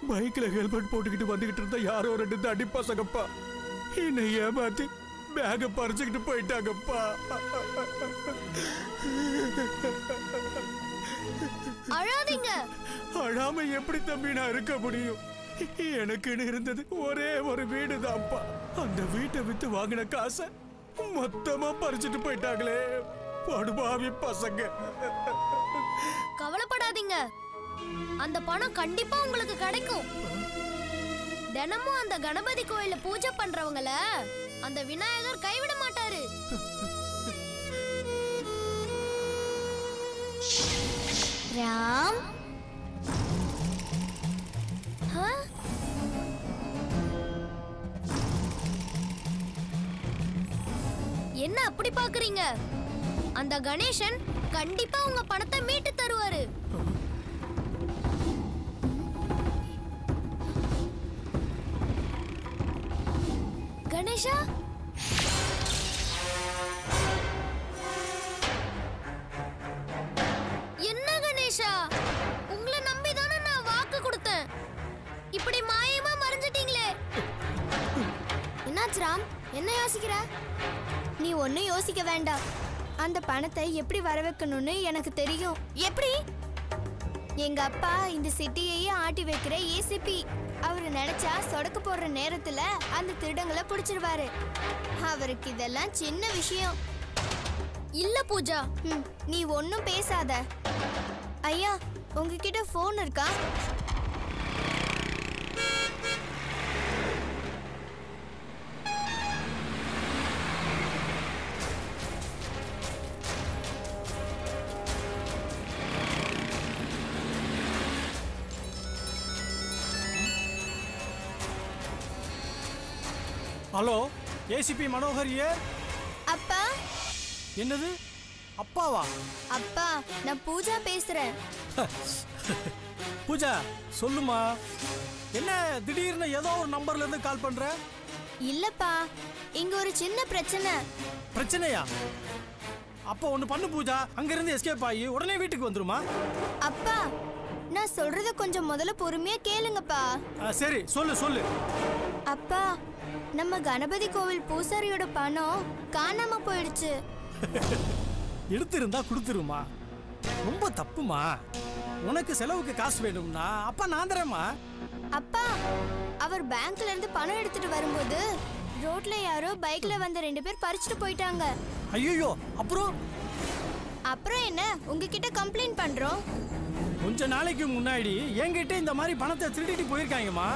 பைக்ல ஹெல்மெட் போட்டுக்கிட்டு வந்துகிட்டு இருந்த யாரோ 2 தடி பசங்கப்பா என்னை ஏமாத்தி பேக பறிச்சுக்கிட்டு போயிட்டாங்கப்பா. அழாதீங்க. அழாம எப்படி தம்பி நான் இருக்க முடியும்? எனக்குன்னு இருந்தது ஒரே ஒரு வீடு தான்ப்பா. அந்த வீட்டை வித்து வாங்கின காசை மொத்தமா பறிச்சுட்டு போயிட்டாங்களே படுபாவி பசங்க. கவலைப்படாதீங்க, அந்த பணம் கண்டிப்பா உங்களுக்கு கிடைக்கும். தினமும் அந்த கணபதி கோயில பூஜை பண்றவங்கள அந்த விநாயகர் கைவிட மாட்டாரு. ராம், என்ன அப்படி பாக்குறீங்க? அந்த கணேசன் கண்டிப்பா உங்க பணத்தை மீட்டு தருவாரு. கணேஷா, என்ன கணேஷா, உங்களை நம்பிதானே நான் வாக்கு கொடுத்தேன். இப்படி மாயமா மறைஞ்சிட்டீங்களே. என்னாச்சு ராம், என்ன யோசிக்கிற? நீ ஒன்னும் யோசிக்க வேண்டாம். அந்த பணத்தை எப்படி வர வைக்கணும்னு எனக்கு தெரியும். எப்படி? எங்க அப்பா இந்த சிட்டியையே ஆட்டி வைக்கிற ஏசிபி. அவரு நினைச்சா சொடக்கு போடுற நேரத்துல அந்த திருடங்களை பிடிச்சிருவாரு. அவருக்கு இதெல்லாம் சின்ன விஷயம் இல்ல பூஜா. நீ ஒன்னும் பேசாத. ஐயா, உங்ககிட்ட போன் இருக்கா? Hello, ACP Manohar here. அப்பா. என்னது அப்பாவா? அப்பா, நான் பூஜா பேசுறேன். பூஜா, சொல்லுமா. என்ன திடீர்னு ஏதோ ஒரு நம்பர்ல இருந்து கால் பண்ற? இல்லப்பா, இங்க ஒரு சின்ன பிரச்சனை. பிரச்சனையா? அப்போ ஒண்ணு பண்ணு பூஜா, அங்க இருந்து எஸ்கேப் ஆகி உடனே வீட்டுக்கு வந்துருமா. அப்பா, நான் சொல்றத கொஞ்சம் முதல்ல பொறுமையா கேளுங்கப்பா. சரி, சொல்லு சொல்லு. அப்பா, நம்ம கணபதி கோவில் பூசாரியோட பணம் காணாம போயிடுச்சு. எடுத்திருந்தா கொடுத்துருமா. ரொம்ப தப்புமா. உனக்கு செலவுக்கு காசு வேணும்னா அப்பா நான் தரேம்மா. அப்பா, அவர் பேங்க்ல இருந்து பணம் எடுத்துட்டு வரும்போது ரோட்ல யாரோ பைக்ல வந்த 2 பேர் பறிச்சுட்டு போயிட்டாங்க. ஐயோ, அப்புறம் என்ன, உங்ககிட்ட கம்ப்ளைண்ட் பண்றோம். கொஞ்ச நாளைக்கு முன்னாடி என்கிட்ட இந்த மாதிரி பணத்தை திருடிட்டு போயிருக்காங்கம்மா.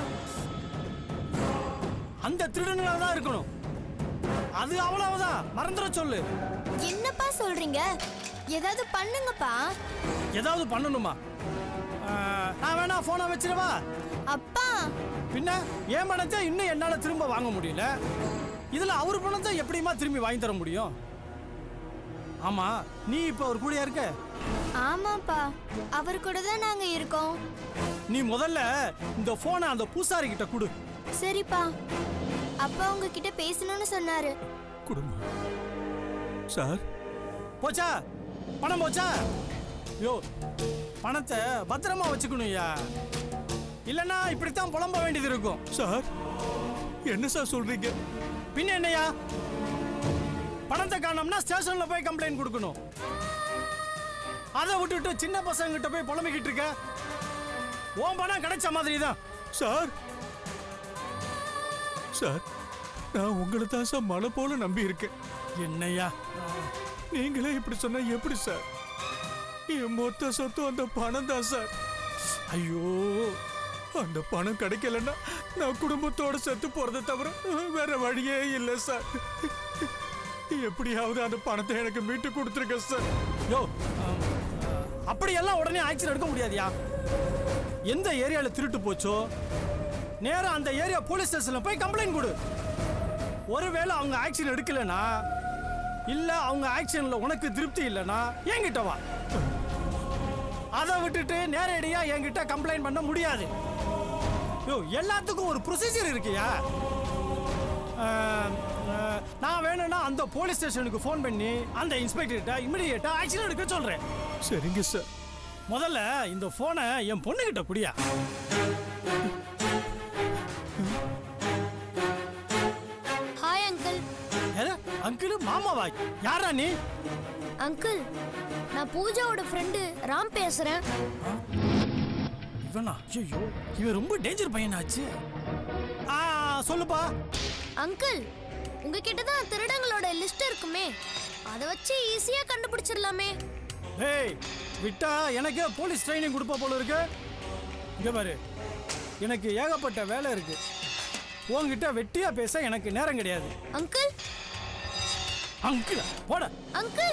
அந்த திருடங்களா தான் இருக்கணும். அது அவ்வளவுதான், மறந்துட சொல்லு. என்னப்பா சொல்றீங்க? ஏதாவது பண்ணுங்கப்பா. ஏதாவது பண்ணணுமா? நான் வேணா போனை வச்சிருவா. அப்பா, பின்ன என் பணத்தை இன்னும் என்னால திரும்ப வாங்க முடியல. இதுல அவர் பணத்தை எப்படிமா திரும்பி வாங்கி தர முடியும்? ஆமா, நீ இப்ப அவர் கூடயா இருக்க? ஆமாப்பா, அவர் கூட தான் நாங்க இருக்கோம். நீ முதல்ல இந்த போனை அந்த பூசாரி கிட்ட கொடு. சரிப்பா. அப்பா உங்ககிட்ட பேசணும்னு சொன்னாரு. குடும்பம் சார். போச்சா பணம்? போச்சா? யோ, பணத்தை பத்திரமா வச்சுக்கணும்யா. இல்லன்னா இப்படித்தான் புலம்ப வேண்டியது இருக்கும். சார், என்ன சார் சொல்றீங்க? பின்ன என்னையா, பணத்தை காணோம்னா ஸ்டேஷன்ல போய் கம்ப்ளைண்ட் கொடுக்கணும். அதை விட்டுட்டு சின்ன பசங்க கிட்ட போய் புலம்பிக்கிட்டு இருக்க. உன் பணம் கிடைச்ச மாதிரி தான். சார், சார், நான் உங்களை தான் சார் மலை போல நம்பி இருக்கேன். என்னையா நீங்களே இப்படி சொன்னா எப்படி சார்? என் மொத்த சொத்து அந்த பணம் தான் சார். ஐயோ, அந்த பணம் கிடைக்கலன்னா நான் குடும்பத்தோட செத்து போறதை தவிர வேற வழியே இல்லை சார். எப்படியாவது அந்த பணத்தை எனக்கு மீட்டு கொடுத்துருக்க சார். யோ, அப்படியெல்லாம் உடனே ஆக்ஷன் எடுக்க முடியாதியா. எந்த ஏரியால திருட்டு போச்சோ நேரா அந்த ஏரியா போலீஸ் ஸ்டேஷன்ல போய் கம்ப்ளைண்ட் கொடு. ஒருவேளை அவங்க ஆக்ஷன் எடுக்கலனா, இல்ல அவங்க ஆக்ஷன்ல உனக்கு திருப்தி இல்லனா என்கிட்ட வா. அதை விட்டுட்டு நேரடியா என்கிட்ட கம்ப்ளைண்ட் பண்ண முடியாது. யோ, எல்லாத்துக்கும் ஒரு ப்ரொசீஜர் இருக்குயா. நான் வேணும்னா அந்த போலீஸ் ஸ்டேஷனுக்கு ஃபோன் பண்ணி அந்த இன்ஸ்பெக்டர்கிட்ட இமிடியேட்டா ஆக்ஷன் எடுக்க சொல்றேன். சரிங்க சார். முதல்ல இந்த போனை என் பொண்ணுகிட்ட குடியா. ஆமாவா? யாரா நீ? அங்கிள், நான் பூஜாவோட ஃப்ரெண்டு ராம் பேசுறேன். இவனா? ஐயோ, இவன் ரொம்ப டேஞ்சர் பையனாச்சு. சொல்லுப்பா. அங்கிள், உங்ககிட்ட தான் திருடங்களோட லிஸ்ட் இருக்குமே, அதை வச்சு ஈஸியா கண்டுபிடிச்சிடலாமே. ஏய், விட்டா எனக்கு போலீஸ் ட்ரைனிங் கொடுப்பா போல இருக்கு. இங்க பாரு, எனக்கு ஏகப்பட்ட வேலை இருக்கு. உன்கிட்ட வெட்டியா பேச எனக்கு நேரம் கிடையாது. அங்கிள். அங்கிள் போட. அங்கிள்.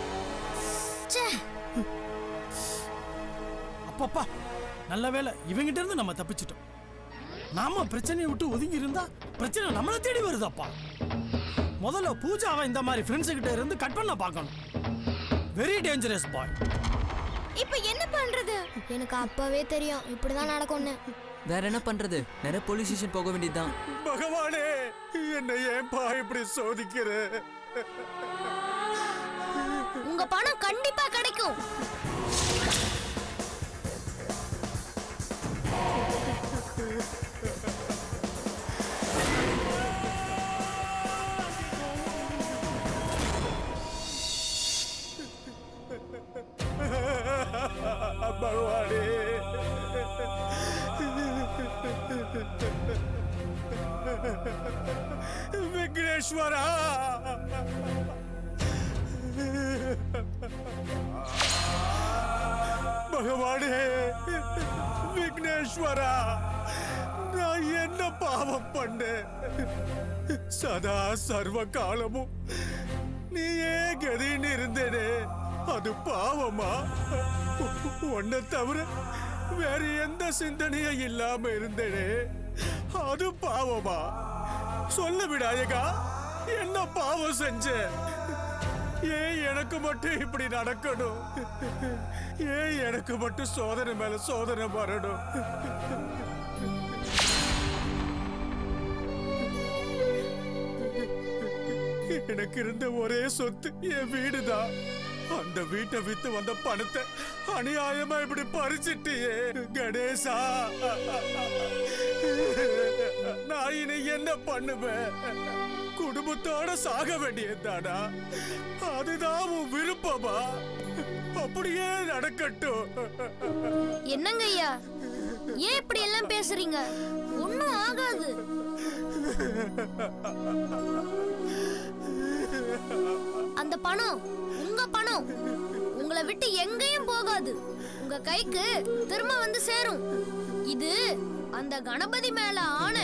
அப்பப்பா, நல்ல வேலை இவங்கிட்ட இருந்து நம்ம தப்பிச்சிட்டோம். நாம பிரச்சனையை விட்டு ஒதுங்கி இருந்தா பிரச்சனை நம்மளை தேடி வருதாப்பா. முதல்ல பூஜாவை இந்த மாதிரி ஃப்ரெண்ட்ஸ் கிட்ட இருந்து கட் பண்ண பார்க்கணும். Very dangerous boy. இப்போ என்ன பண்றது? எனக்கு அப்பவே தெரியும் இப்படிதான் நடக்கும்னு. வேற என்ன பண்றது? நேரா போலீஸ் ஸ்டேஷன் போக வேண்டியதுதான். பகவானே, என்ன ஏன்பா இப்படி சோதிக்கிற? உங்க பணம் கண்டிப்பா கிடைக்கும். பகவானே, விக்னேஸ்வரா, பகவானே, விக்னேஸ்வரா, நான் என்ன பாவம் பண்ணேன்? சதா சர்வ காலமும் நீயே கதின்னு இருந்தேனே, அது பாவமா? உன்னை தவிர வேற எந்த சிந்தனையும் இல்லாம இருந்தேனே, அது பாவமா? சொல்ல விடாயகா, என்ன பாவம் செஞ்ச? ஏன் எனக்கு மட்டும் இப்படி நடக்கணும்? ஏன் எனக்கு மட்டும் சோதனை மேல சோதனை வரணும்? எனக்கு இருந்த ஒரே சொத்து என் வீடுதான். அந்த வீட்டை வித்து வந்த பணத்தை அநியாயமா இப்படி பறிச்சிட்டியே கணேசா. நான் இனி என்ன பண்ணுவேன்? குடும்பத்தோட சாக வேண்டியதானா? அதுதான் உன் விருப்பமா? அப்படியே நடக்கட்டும். என்னங்க ஐயா, ஏன் இப்படி எல்லாம் பேசுறீங்க? ஒண்ணும் ஆகாது. அந்த பணம் உங்க பணம், உங்களை விட்டு எங்கேயும் போகாது. உங்க கைக்கு திரும்ப வந்து சேரும். இது அந்த கணபதி மேல ஆணை.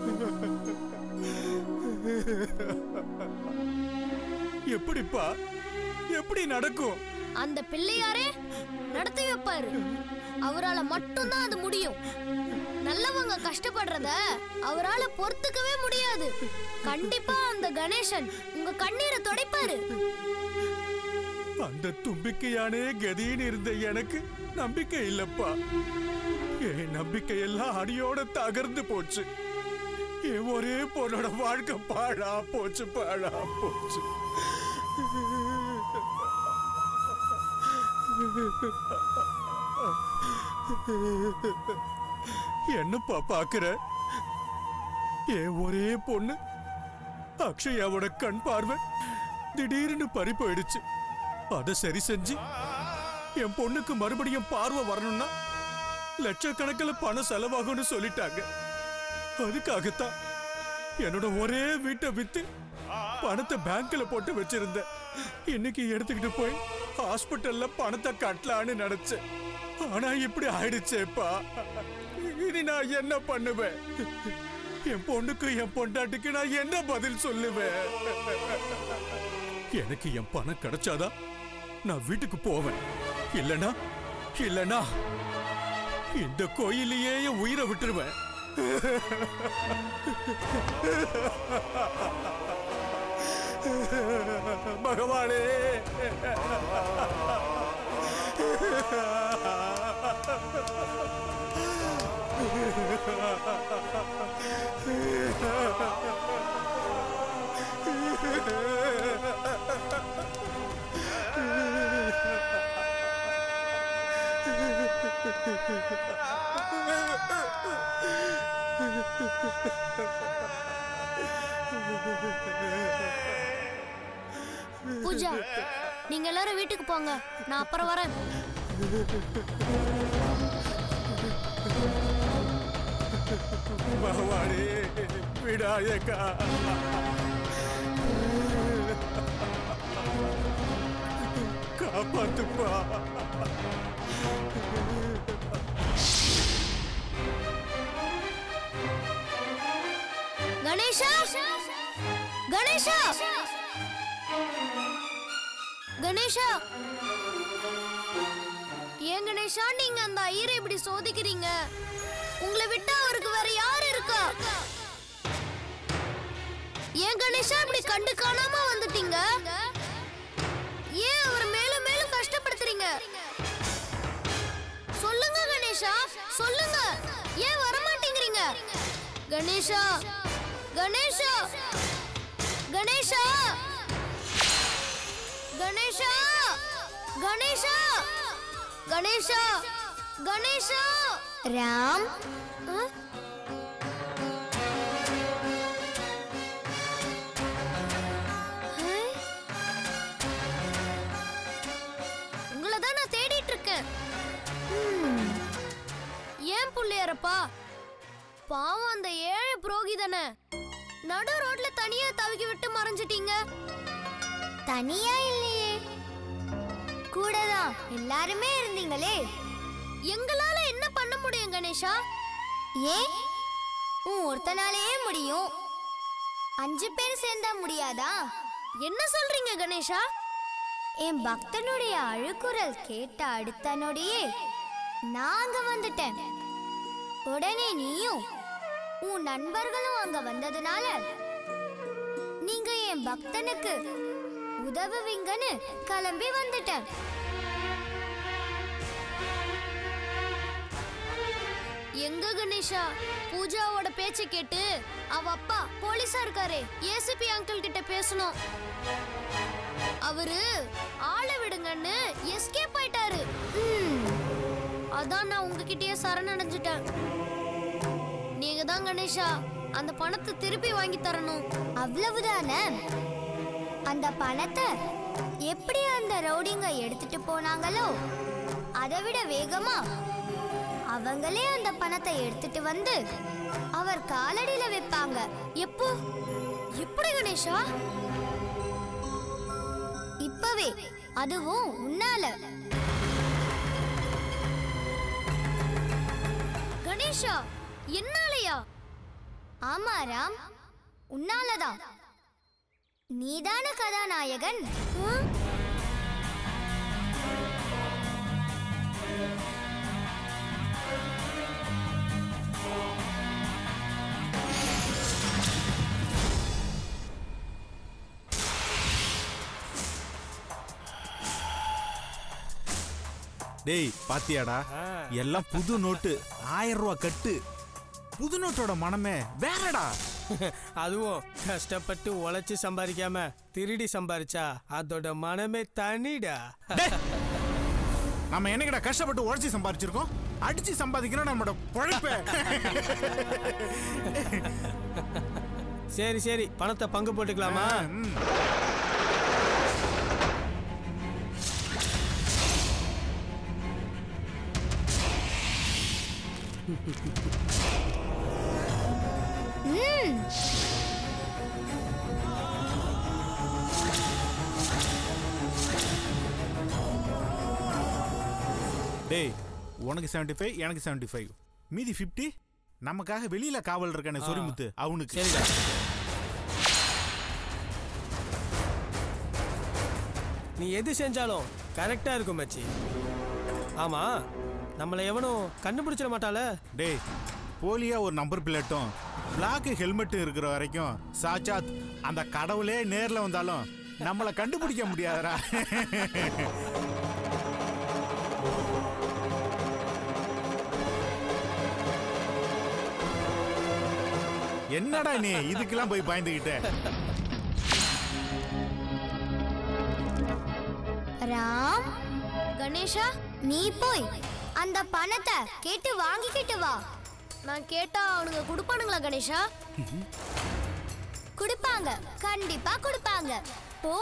எப்படிப்பா? எப்படி நடக்கும்? அந்த பிள்ளையாரே நடத்தி வைப்பாரு. அவரால மட்டும்தான் அது முடியும். நல்லவங்க கஷ்டப்படுறத அவரால பொறுத்துக்கவே முடியாது. கண்டிப்பா அந்த கணேசன் உங்க கண்ணீரை துடைப்பாரு. அந்த தும்பிக்கையானே கதின்னு இருந்த எனக்கு நம்பிக்கை இல்லப்பா. என் நம்பிக்கை எல்லாம் அடியோட தகர்ந்து போச்சு. என் ஒரே பொண்ணோட வாழ்க்கை பாழா போச்சு, பாழா போச்சு. என்னப்பா பாக்குற? என் ஒரே பொண்ணு அக்ஷயாவோட கண் பார்வை திடீர்னு பறி போயிடுச்சு. அதை சரி செஞ்சு என் பொண்ணுக்கு மறுபடியும் பார்வை வரணும்னா லட்சக்கணக்கில் பணம் செலவாகும்னு சொல்லிட்டாங்க. அதுக்காகத்தான் என்னோட ஒரே வீட்டை வித்து பணத்தை பேங்க்ல போட்டு வச்சிருந்தேன். இன்னைக்கு எடுத்துக்கிட்டு போய் ஹாஸ்பிட்டல்ல பணத்தை கட்டலான்னு நினைச்சேன். ஆனா இப்படி ஆயிடுச்சேப்பா. இனி நான் என்ன பண்ணுவேன்? என் பொண்ணுக்கு என் பொண்டாட்டிக்கு நான் என்ன பதில் சொல்லுவேன்? எனக்கு என் பணம் கிடைச்சாதான் நான் வீட்டுக்கு போவேன். இல்லனா இல்லனா இந்த கோயிலையே என் உயிரை விட்டுருவேன். பகவானே, பூஜா நீங்க எல்லாரும் வீட்டுக்கு போங்க, நான் அப்புறம் வரேன். பகவானே விநாயகா, காப்பாத்துப்பா. கணேஷா, கணேஷா, கணேஷா, ஏன் கணேஷா நீங்க அந்த ஐயரை இப்படி சோதிக்கிறீங்க? உங்களை விட்டா அவருக்கு வேற யாரு இருக்கா? ஏன் கணேஷா இப்படி கண்டு காணாம வந்துட்டீங்க? ஏன் அவர் மேலும் மேலும் கஷ்டப்படுத்துறீங்க? சொல்லுங்க கணேஷா, சொல்லுங்க. ஏன் வர மாட்டேங்கிறீங்க? கணேஷா, கணேஷா, கணேஷா, கணேஷா, கணேஷா, கணேஷா, கணேஷா. ராம், உங்களை தான் நான் தேடிட்டு இருக்கேன். ஏன் புள்ளையாரப்பா, பாவம் அந்த ஏழை புரோகிதனை நடு ரோட்ல தனியா தவிக்கி விட்டு மறைஞ்சிட்டீங்க. தனியா இல்லையே, கூடதான் எல்லாருமே இருந்தீங்களே. எங்களால என்ன பண்ண முடியும் கணேஷா? ஏன் ஒருத்தனாலே முடியும், 5 பேர் சேர்ந்தா முடியாதா? என்ன சொல்றீங்க கணேஷா? என் பக்தனுடைய அழுக்குரல் கேட்ட அடுத்த நொடியே நான் அங்க வந்துட்டேன். உடனே நீயும் உன் நண்பர்களும் அங்க வந்ததுனால நீங்க என் பக்தனுக்கு உதவுவீங்கன்னு கிளம்பி வந்துட்டேன். எங்க கணேஷா, பூஜாவோட பேச்ச கேட்டு அவ அப்பா போலீஸா இருக்காரே ஏசிபி அங்கிள் கிட்ட பேசணும். அவரு ஆளை விடுங்கன்னு எஸ்கேப் ஆயிட்டாரு. அதான் நான் உங்ககிட்டயே சரணடைஞ்சிட்டேன். நீங்க தான் கணேஷா அந்த பணத்தை திருப்பி வாங்கி தரணும். அவ்வளவுதானே? அந்த பணத்தை எப்படி அந்த ரவுடிங்க எடுத்துட்டு போனாங்களோ அதை விட வேகமா அவங்களே அந்த பணத்தை எடுத்துட்டு வந்து அவர் காலடியில வைப்பாங்க. எப்போ? எப்படி கணேஷா? இப்பவே, அதுவும் உன்னால. கணேஷா, என்னாலயா? ஆமா ராம், உன்னாலதான். நீதான கதாநாயகன். டேய் பாத்தியாடா, எல்லாம் புது நோட்டு, 1000 ரூபா கட்டு. புது நோட்டோட மனமே வேறடா. அதுவும் கஷ்டப்பட்டு உழைச்சு சம்பாதிக்காம திருடி சம்பாதிச்சா அதோட மனமே தனிடா. நம்ம என்னங்கடா கஷ்டப்பட்டு உழைச்சி சம்பாதிச்சிருக்கோம், அடிச்சு சம்பாதிக்கிறோம் நம்மளோட பொழைப்ப. சரி சரி, பணத்தை பங்கு போட்டுக்கலாமா? டேய், உனக்கு 75, எனக்கு 75, மீதி 50 நமக்காக வெளியில காவல் இருக்கானே சொரிமுத்து, அவனுக்கு. சரிடா. நீ எது செஞ்சாலும் கரெக்டா இருக்கும் மச்சி. ஆமா, நம்மளை எவனும் கண்டுபிடிச்சிட மாட்டால. டேய், போலியா ஒரு நம்பர் பிளேட்டும் பிளாக் ஹெல்மெட்டும் இருக்கிற வரைக்கும் சாச்சாத் அந்த கடவுளே நேர்ல வந்தாலும் நம்மளை கண்டுபிடிக்க முடியாதரா. என்னடா நீ இதுக்கெல்லாம் போய் பயந்துகிட்ட? ராம், கணேஷா, நீ போய் அந்த பணத்தை கேட்டு வாங்கிக்கிட்டு வா. நான் கேட்டா அவனுங்க கொடுப்பானுங்களா கணேஷா? கொடுப்பாங்க, கண்டிப்பா கொடுப்பாங்க. போ.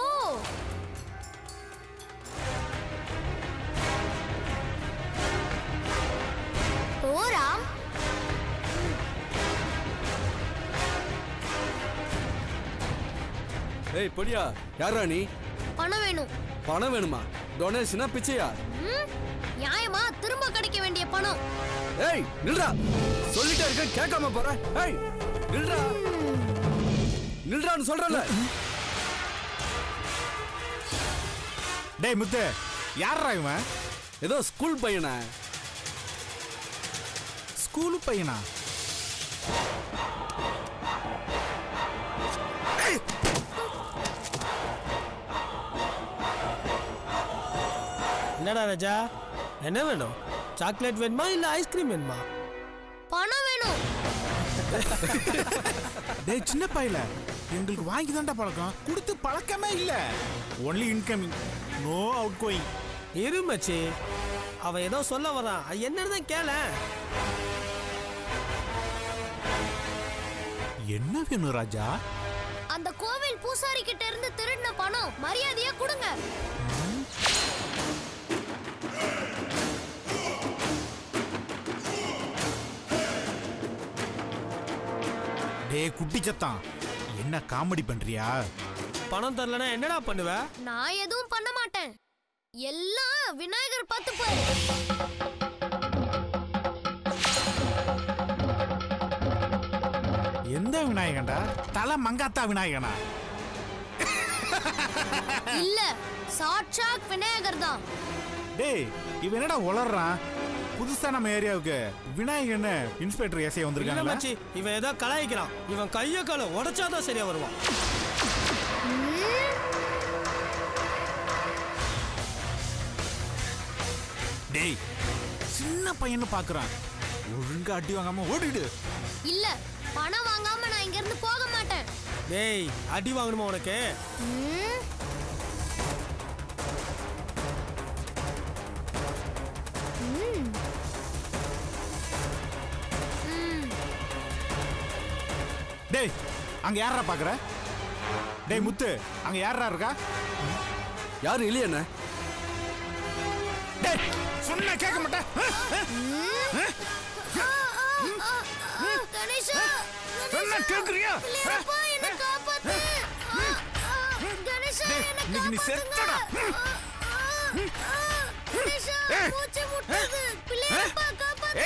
போரா. ஏய் பொடியா, யாரா நீ? பணம் வேணும். பணம் வேணுமா? டொனேஷனா பிச்சையா? நியாயமா திரும்ப கிடைக்க வேண்டிய பணம். ஏய் நில்றா, சொல்லிட்டே இருக்க கேட்காம போற. ஏய் நில்றா, நில்றான்னு சொல்றல. டேய் முத்து, யாரா இவன்? ஏதோ ஸ்கூல் பையனா? ஸ்கூல் பையனா? என்னடா ராஜா, என்ன வேணும்? சாக்லேட் வேணுமா இல்ல ஐஸ்கிரீம் வேணுமா? பணம் வேணும். டேய் சின்ன பையல, எங்களுக்கு வாங்கி தான்டா பழக்கம், கொடுத்து பழக்கமே இல்ல. Only incoming, no outgoing. இரு மச்சி, அவன் ஏதோ சொல்ல வரான், என்னன்னு தான் கேள. என்ன வேணும் ராஜா? அந்த கோவில் பூசாரி கிட்ட இருந்து திருடின பணம் மரியாதையா கொடுங்க. டேய் குட்டி சத்தான், என்ன காமெடி பண்றியா? பணம் தரலனா என்னடா பண்ணுவ? நான் எதுவும் பண்ண மாட்டேன். எல்லாம் விநாயகர் பார்த்து பாரு. எந்த விநாயகன்டா? தலை மங்காத்தா விநாயகனா? இல்ல, சாட்சாத் விநாயகர் தான். டேய் இவன் என்னடா உளறான்? புதுசா நம்ம ஏரியாவுக்கு விநாயகன் இன்ஸ்பெக்டர் ஏசியா இல்ல வந்திருக்காங்க. மச்சி, இவன் ஏதோ கலாய்க்கிறான். இவன் கைய கால உடைச்சாதான் சரியா வருவான். டேய் சின்ன பையன்னு பாக்குறான், ஒழுங்கா அடி வாங்காம ஓடிடு. இல்ல, பணம் வாங்காம நான் இங்க இருந்து போக மாட்டேன். டேய் அடி வாங்கணுமா உனக்கு? டேய் அங்க யாரா பாக்குற? டேய் முத்து, அங்க யாரா இருக்கா? யாரும் இல்லையா என்ன? டேய் சொன்னா கேட்க மாட்டேன். கணேஷா, சொன்னா கேக்குறியா? அப்பா என்ன காப்பாத்து. கணேஷா, என்ன இன்னைக்கு நீ செத்தடா. கணேஷா, மூச்சு முட்டுது. பிள்ளையப்பா காப்பாத்து.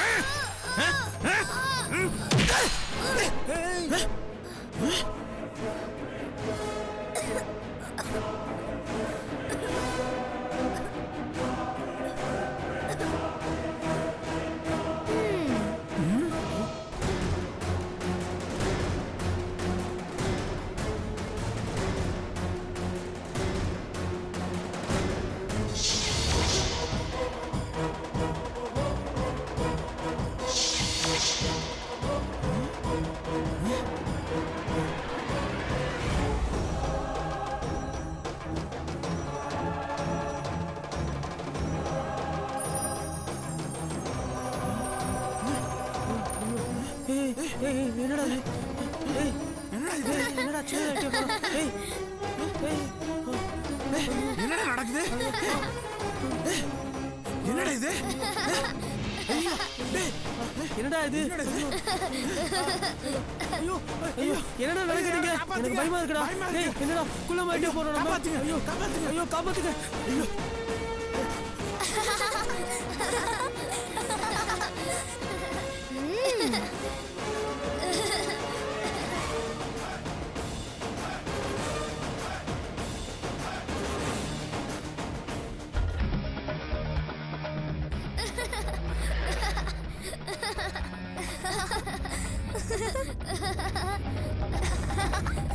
என்னடா இது? என்னடா என்னடா நடக்குது? என்னடா இது? என்னடா இது? ஐயோ ஐயோ, என்னடா நடக்குதுங்க? எனக்கு பயமா இருக்குடா. டேய் என்னடா குள்ள மாட்டி போறோம் நம்ம? ஐயோ காப்பாத்துங்க, ஐயோ காப்பாத்துங்க. ஐயோ Ha ha ha ha!